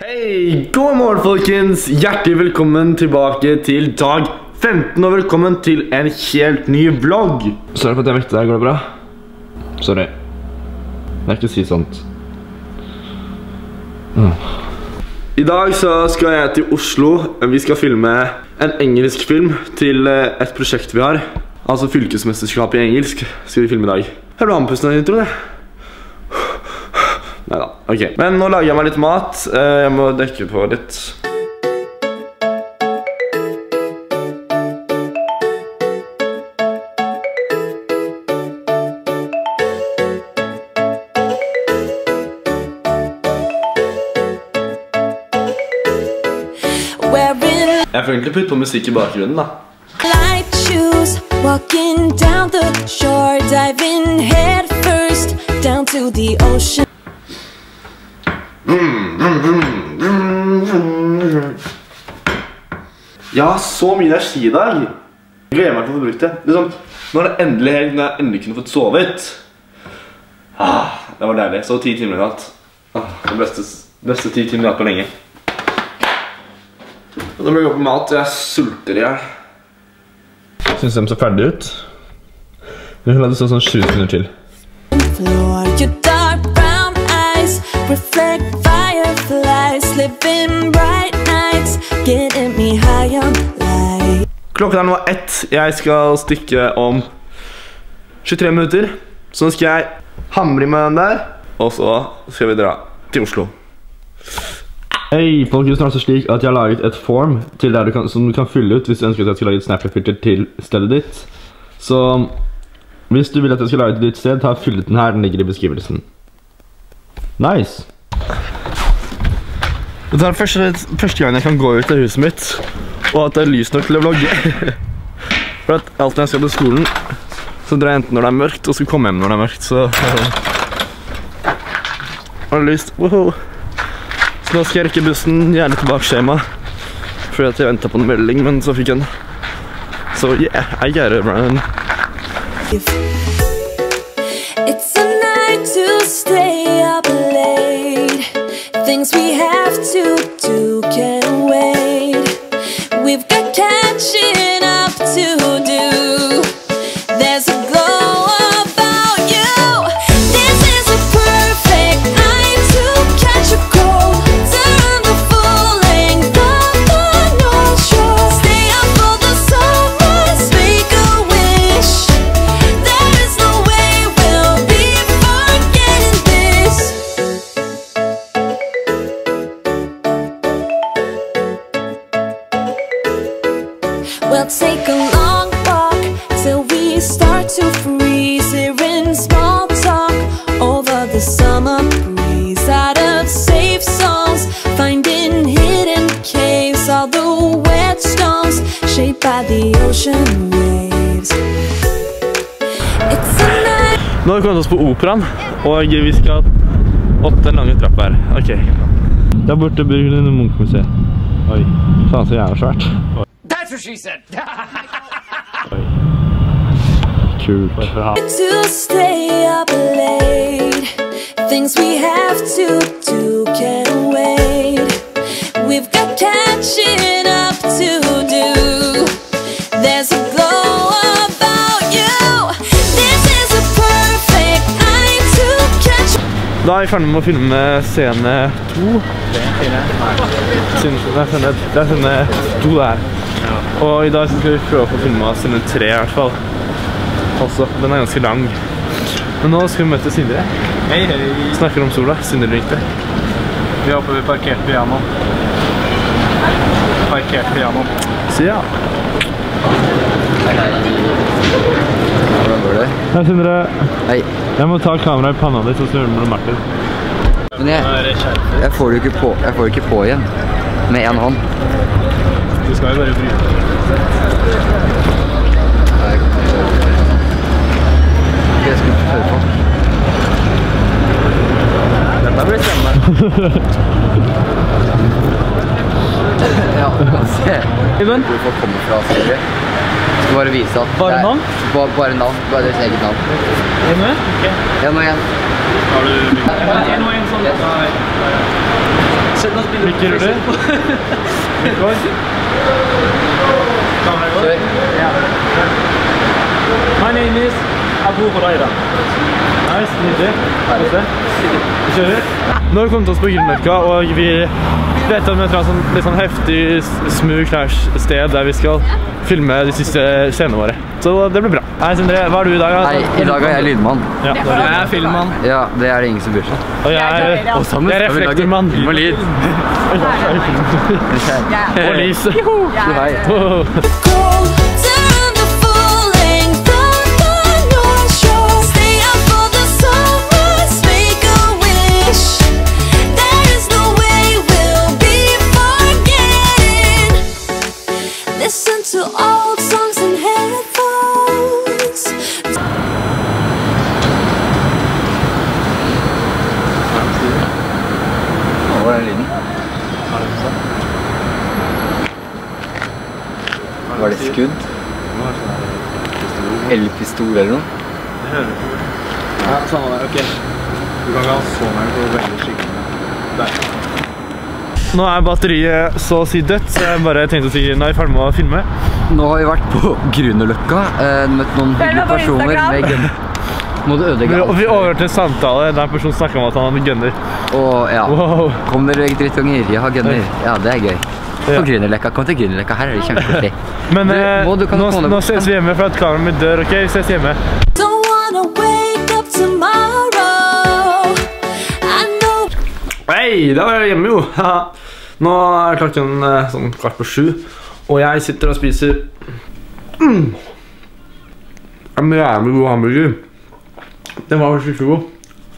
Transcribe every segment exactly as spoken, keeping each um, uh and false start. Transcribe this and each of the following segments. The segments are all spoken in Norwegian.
Hei, god morgen folkens, hjertelig velkommen tilbake til dag femten og velkommen til en helt ny vlogg. Sorry for at jeg vekte deg, går det bra? Sorry. Jeg vil ikke si sånt. Mm. I dag så skal jeg til Oslo. Vi skal filme en engelsk film til et prosjekt vi har. Altså fylkesmesterskap i engelsk skal vi filme i dag. Her var anpusten av introen, jeg. Neida, ok. Men nå lager jeg meg litt mat. Jeg må dekke på litt. Jeg får egentlig putte på musikk i bakgrunnen da. Light shoes, walking down the shore, diving head first down to the ocean. Jeg har så mye energi i dag. Jeg gleder meg til å få brukt det. Liksom, nå er det endelig helg, når jeg endelig kunne fått sovet. Ah, det var deilig. Så ti timer i natt. Ah, det beste, beste ti timer i natt på lenge. Og nå blir jeg oppe med mat. Jeg sulter i her. Synes de så ferdig ut. Jeg vil ha det sånn sju sekunder til. Reflect fireflies, living bright nights, getting me high on light. Klokken er nå ett. Jeg skal stikke om tjuetre minutter. Så nå skal jeg hamre med den der, og så skal vi dra til Oslo. Hei, folkens, det er altså slik at jeg har laget et form til der du kan, som du kan fylle ut hvis du ønsker at jeg skal lage et Snapchat-filter til stedet ditt. Så hvis du vil at jeg skal lage et ditt sted, ta og fyll ut den her, den ligger i beskrivelsen. Nice! Det er første, første gang jeg kan gå ut av huset mitt og at det er lys nok til å vlogge. For at alt når jeg skal til skolen så drar jeg enten når det er mørkt og skal komme hjem når det er mørkt, så har det lyst. Wow. Så nå skal jeg rekke bussen, gjerne tilbake skjema fordi at jeg ventet på en melding, men så fikk jeg den. Så yeah, I get it, man. It's a night to stay up late. Things we have to do can't wait. We've got catching up to do. There's a glow about you. This is a perfect night to catch a cold. Turn the full length of the North Shore. Stay up for the sunrise, make a wish. There is no way we'll be forgetting this. We'll take a long walk till we start to freeze. Here in small talk over the summer breeze. Out of safe zones, finding hidden caves. All the whetstones shaped by the ocean waves. It's a night. Nå har vi kommet oss på Operaen, og vi skal opp den lange trapp her. Ok. Der borte blir det Munch-museet. Oi, faen så jævla svært. Oi. That's what she said. Oi. Kult. To stay up late. Things we have to do can't wait. We've got catching up to do. There's a glow about you. This is a perfect night to catch. Da er vi ferdig med å filme scene to. Det er scene to der. Og i dag skal vi prøve å få filmet scene tre i hvert fall. Også, den er ganske lang. Men nå skal vi møte Sindre. Hei, hei. Snakker om sola. Sindre ringte. Vi er oppe ved parkert piano. Parkert piano. Så ja. Hvordan går det? Hei Sindre. Hei. Jeg må ta kameraet i panna ditt, så snur med Martin. Men jeg, jeg får det jo ikke på, jeg får det ikke på igjen. Med en hånd. Du skal jo bare bryte. Nei. Jeg skal ikke høre på. Dette blir spennende. Ja, du kan se. Iben? Hvor folk kommer fra, Siri. Jeg skal bare vise at... Bare navn? Bare, bare navn, bare deres eget navn. En med? Ok. En og en. Har du... En og en sånn. Lykker du? Lykker. My name is Abu Huraira. Nice, nydelig. Vi kjører. Nå har vi kommet oss på Grünerløkka, og vi vet at vi har et sånn, litt sånn heftig, smooth crash-sted der vi skal filme de siste scenene våre. Så det blir bra. Hei, Sindre, hva er du i dag? Hei, i dag er jeg lydmann. Ja, det er jeg er filmmann. Ja, det er det ingen som bryr seg. Og jeg er, jeg er reflektormann. Film og lyd. Og lys. Hei. Turn the full length of the North Shore. Stay up for the sunrise, make a wish. There is no way we'll be forgetting. Listen to old songs in headphones. Hvor er lyden? Var det skudd? Eller pistol eller noe? Det hører du. Ja, samme der, ok. Du kan ikke ha så meg på veldig skikkelig. Der. Nå er batteriet så å si dødt, så jeg bare tenkte å si nå er vi ferdig med å filme. Nå har vi vært på Grünerløkka, eh, møtt noen hyggelige personer med gunner. Må du ødelegge alt. Og vi overhørte en samtale der en person snakket om at han hadde gunner. Og ja, Wow. kom dere drittunger, jeg har gunner. Ja, det er gøy. På Grünerløkka, kom til Grünerløkka, her er det kjempekoselig. Men Du, eh, må- du kan nå, få det nå bort. ses vi hjemme for at kameraet mitt dør, ok? Vi ses hjemme. Don't wanna wake up tomorrow. I know. Hei, da var jeg hjemme jo. Haha. Nå er klokken eh, sånn kvart på sju, og jeg sitter og spiser mm. en jævlig god hamburger. Den var skikkelig god.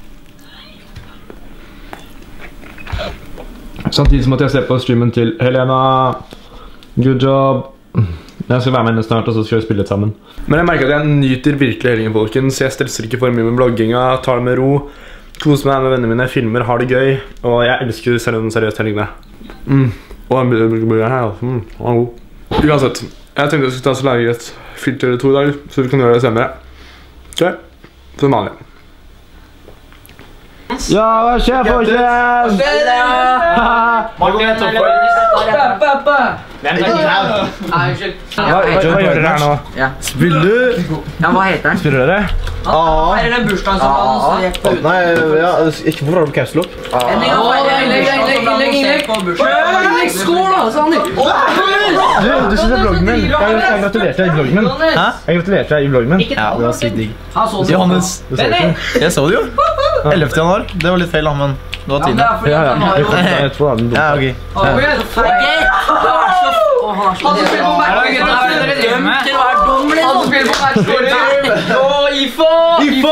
Samtidig som at jeg ser på streamen til Helena. Good job. Jeg skal være med henne snart, og så skal vi spille litt sammen. Men jeg merker at jeg nyter virkelig helgen, folkens. Jeg stresser ikke for mye med blogginga, tar det med ro. Koser meg med vennene mine, filmer, har det gøy. Og jeg elsker seriøst seriøst helgene. Mm. Og en burger her, altså. Mm, den var god. Uansett, jeg tenkte jeg skulle ta oss og lage et filter eller to i dag, så vi kan gjøre det senere. Ok, som vanlig. Ja, hva skjer, folkens? Hva, hva, hva gjør dere her nå? Ja. Spiller du? Ja, hva heter den? Spiller dere? Her er den bursdagen som han som gikk på ut. Nei, ja, ikke hvorfor har du caps lock? Innlegg, innlegg, innlegg, innlegg. Innlegg, skål da, Sander. Du, du synes det er vloggen min. Jeg, jeg gratulerte deg i vloggen min. Hæ? Jeg gratulerte deg i vloggen min. Ja, det var sykt digg. Johannes, jeg så det jo. ellevte januar. Det var litt feil, da, men det var tiende. Ja, ja, jeg tror det er den Ja, ok. Han som spiller på Bergstuen, er dere dømt til å være dommer? Han som spiller på Bergstuen. Åh, Ifo! Ifo!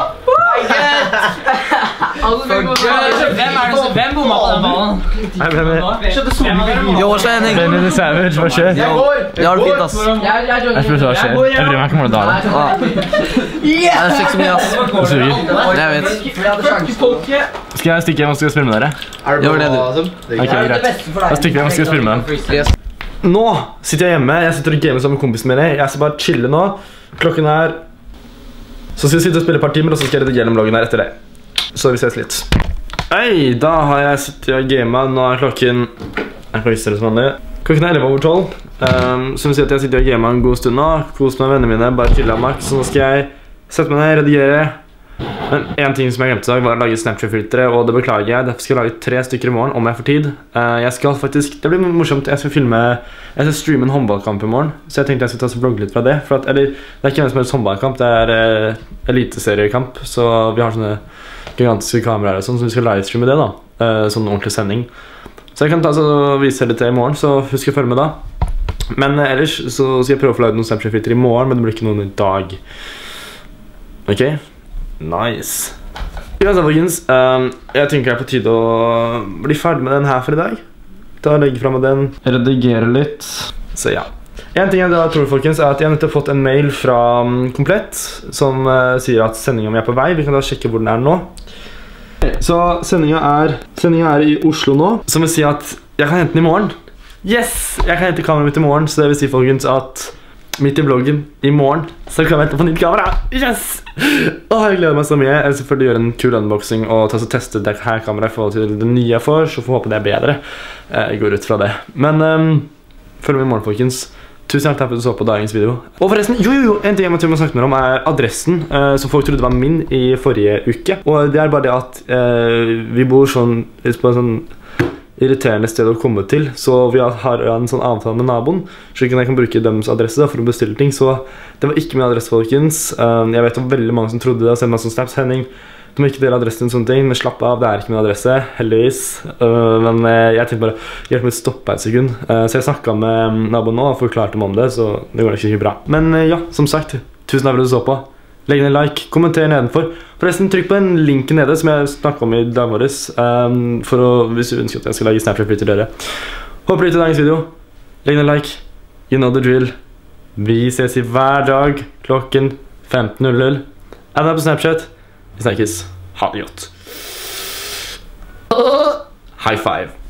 Hvem bomma på den ballen? Nei, men Jo, så Henning. Benny the Savage, hva skjer? Jeg har det fint, ass. Jeg spør hva skjer. Jeg bryr meg ikke om det da. Jeg er ikke så mye, ass. Du suger. Jeg vet. Skal jeg stikke hjem og skal spille med dere? Gjør det, du. Ok, greit. Da stikker vi hjem og skal spille med dem. Nå sitter jeg hjemme, jeg sitter og gamer sammen med kompisen min. Jeg skal bare chille nå. Klokken er... Så skal jeg sitte og spille et par timer, og så skal jeg redigere vloggen her etter det. Så vi ses litt. Hei, da har jeg sittet og gamet. Nå er klokken... Jeg kan vise dere som vanlig. Klokken er elleve over tolv. Um, så vil si at jeg sitter og gamet en god stund nå. Kos med vennene mine, bare chille av maks. Så nå skal jeg sette meg ned, redigere. Men en ting som jeg glemte i dag var å lage Snapchat-filtre, og det beklager jeg. Derfor skal jeg lage tre stykker i morgen, om jeg får tid. Uh, jeg skal faktisk... Det blir morsomt. Jeg skal filme... Jeg skal streame en håndballkamp i morgen, så jeg tenkte jeg skulle ta og vlogge litt fra det. For at, eller, det er ikke en som helst håndballkamp, det er uh, eliteseriekamp. Så vi har sånne gigantiske kameraer og sånn, så vi skal livestreame det da. Uh, sånn ordentlig sending. Så jeg kan ta og vise det til i morgen, så husk å følge med da. Men uh, ellers så skal jeg prøve å få lage noen Snapchat-filtre i morgen, men det blir ikke noen i dag. Ok? Nice. Uansett, folkens, um, jeg tenker jeg er på tide å bli ferdig med den her for i dag. Da legger jeg frem med den, redigere litt. Så ja. En ting jeg da tror, folkens, er at jeg har nettopp fått en mail fra um, Komplett, som uh, sier at sendingen er på vei. Vi kan da sjekke hvor den er nå. Så sendingen er, sendingen er i Oslo nå, som vil si at jeg kan hente den i morgen. Yes! Jeg kan hente kameraet mitt i morgen, så det vil si, folkens, at midt i vloggen i morgen, så kan jeg vente på nytt kamera. Yes! Åh, jeg gleder meg så mye. Jeg vil selvfølgelig gjøre en kul unboxing og ta så teste det her kameraet i forhold til det nye jeg får, så får håpe det er bedre. Jeg går ut fra det. Men um, følg med i morgen, folkens. Tusen hjertelig takk for at du så på dagens video. Og forresten, jo, jo, jo, en ting jeg må til å snakke mer om er adressen, uh, som folk trodde var min i forrige uke. Og det er bare det at uh, vi bor sånn, på en sånn irriterende sted å komme til, så vi har en sånn avtale med naboen, slik at jeg kan bruke deres adresse da, for å bestille ting. Så det var ikke min adresse, folkens. Uh, jeg vet det var veldig mange som trodde det, og sendte meg sånn snaps, Henning. Du må ikke dele adressen og sånne ting, men slapp av, det er ikke min adresse, heldigvis. Uh, men uh, jeg tenkte bare, hjelp meg å stoppe et sekund. Uh, så jeg snakket med naboen nå og forklarte dem om det, så det går ikke bra. Men uh, ja, som sagt, tusen takk for at du så på. Legg ned en like, kommenter nedenfor. Forresten, trykk på den linken nede som jeg snakket om i dag våres, um, for å, hvis du ønsker at jeg skal lage Snapchat til dere. Håper du til dagens video. Legg ned en like. You know the drill. Vi ses i hver dag klokken femten null null. Er det på Snapchat? Vi snakkes. Ha det godt. High five.